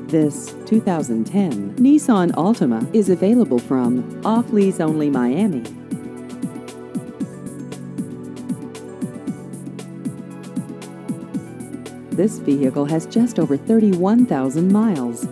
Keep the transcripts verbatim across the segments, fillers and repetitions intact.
This two thousand ten Nissan Altima is available from Off Lease Only Miami. This vehicle has just over thirty-one thousand miles.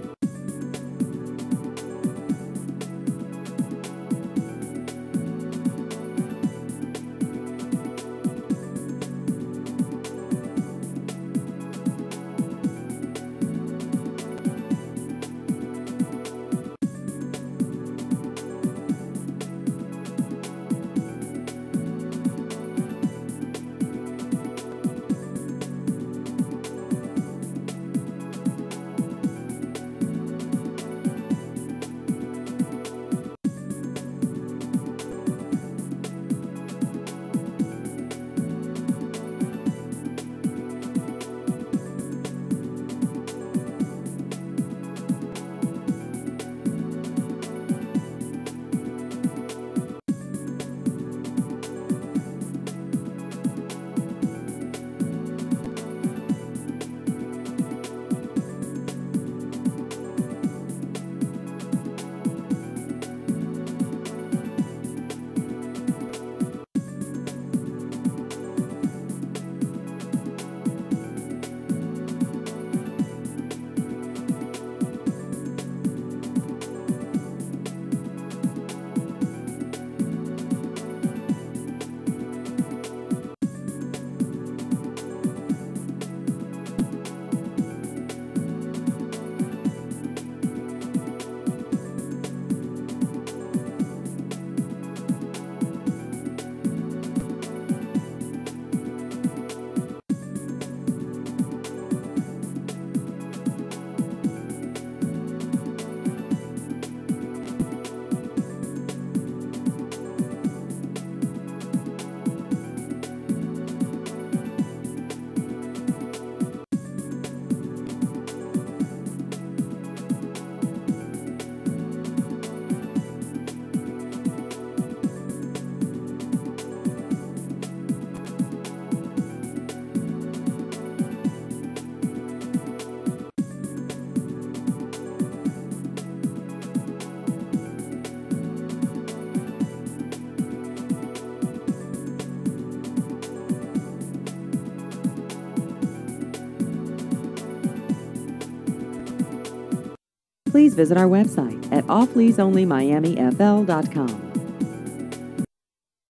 Please visit our website at off lease only miami f l dot com.